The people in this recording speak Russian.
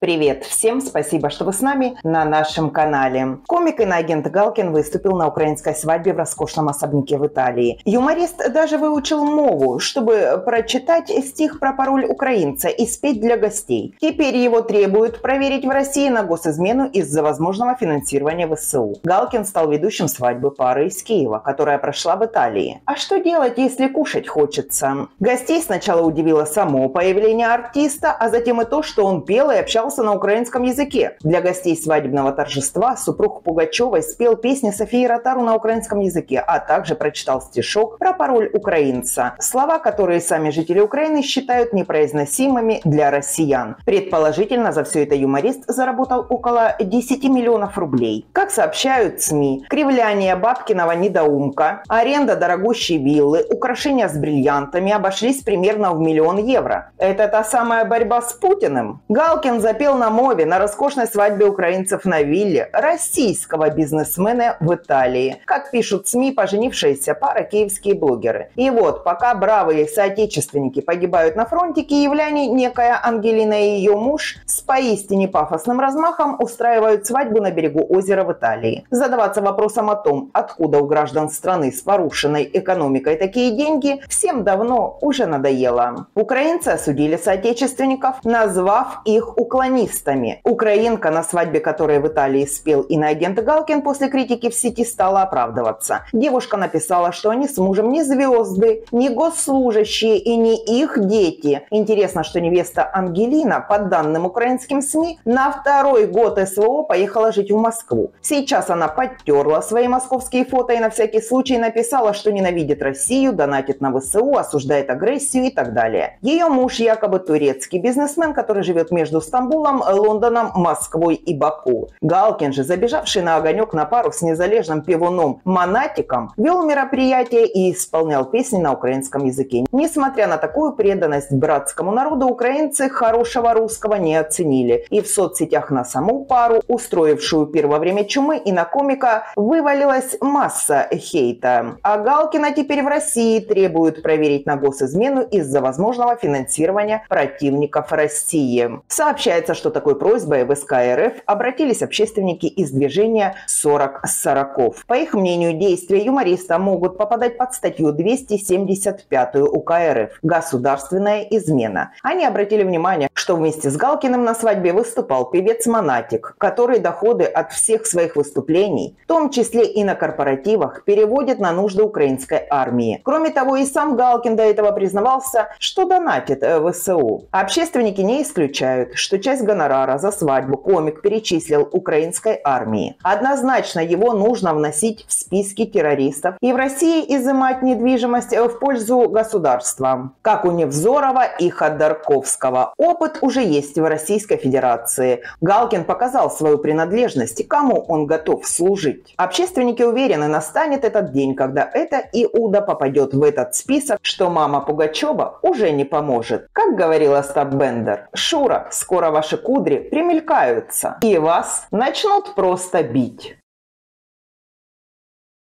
Привет всем, спасибо, что вы с нами на нашем канале. Комик и иноагент Галкин выступил на украинской свадьбе в роскошном особняке в Италии. Юморист даже выучил мову, чтобы прочитать стих про пароль украинца и спеть для гостей. Теперь его требуют проверить в России на госизмену из-за возможного финансирования ВСУ. Галкин стал ведущим свадьбы пары из Киева, которая прошла в Италии. А что делать, если кушать хочется? Гостей сначала удивило само появление артиста, а затем и то, что он пел и общался на украинском языке. Для гостей свадебного торжества супруг Пугачевой спел песни Софии Ротару на украинском языке, а также прочитал стишок про пароль украинца. Слова, которые сами жители Украины считают непроизносимыми для россиян. Предположительно, за все это юморист заработал около 10 миллионов рублей. Как сообщают СМИ, кривляние Бабкиного недоумка, аренда дорогущей виллы, украшения с бриллиантами обошлись примерно в 1 000 000 евро. Это та самая борьба с Путиным? Галкин запел на мове на роскошной свадьбе украинцев на вилле российского бизнесмена в Италии. Как пишут СМИ, поженившаяся пара киевские блогеры. И вот, пока бравые соотечественники погибают на фронте, киевляне, некая Ангелина и ее муж, с поистине пафосным размахом устраивают свадьбу на берегу озера в Италии. Задаваться вопросом о том, откуда у граждан страны с порушенной экономикой такие деньги, всем давно уже надоело. Украинцы осудили соотечественников, назвав их уклонистами. Украинка, на свадьбе которой в Италии спел иноагент Галкин, после критики в сети стала оправдываться. Девушка написала, что они с мужем не звезды, не госслужащие и не их дети. Интересно, что невеста Ангелина, по данным украинским СМИ, на 2-й год СВО поехала жить в Москву. Сейчас она подтерла свои московские фото и на всякий случай написала, что ненавидит Россию, донатит на ВСУ, осуждает агрессию и так далее. Ее муж якобы турецкий бизнесмен, который живет между Стамбулом, Лондоном, Москвой и Баку. Галкин же, забежавший на огонек на пару с незалежным певуном Монатиком, вел мероприятие и исполнял песни на украинском языке. Несмотря на такую преданность братскому народу, украинцы хорошего русского не оценили. И в соцсетях на саму пару, устроившую пир во время чумы, и на комика вывалилась масса хейта. А Галкина теперь в России требуют проверить на госизмену из-за возможного финансирования противников России. Сообщается, что такой просьбой в СК РФ обратились общественники из движения 40 Сороков. По их мнению, действия юмориста могут попадать под статью 275 УК РФ «Государственная измена». Они обратили внимание, что вместе с Галкиным на свадьбе выступал певец Монатик, который доходы от всех своих выступлений, в том числе и на корпоративах, переводит на нужды украинской армии. Кроме того, и сам Галкин до этого признавался, что донатит ВСУ. Общественники не исключают, что часть гонорара за свадьбу комик перечислил украинской армии. Однозначно его нужно вносить в списки террористов и в России изымать недвижимость в пользу государства. Как у Невзорова и Ходорковского. Опыт уже есть в Российской Федерации. Галкин показал свою принадлежность, кому он готов служить. Общественники уверены, настанет этот день, когда эта Иуда попадет в этот список, что мама Пугачева уже не поможет. Как говорил Остап Бендер: «Шура, скоро ваши кудри примелькаются, и вас начнут просто бить».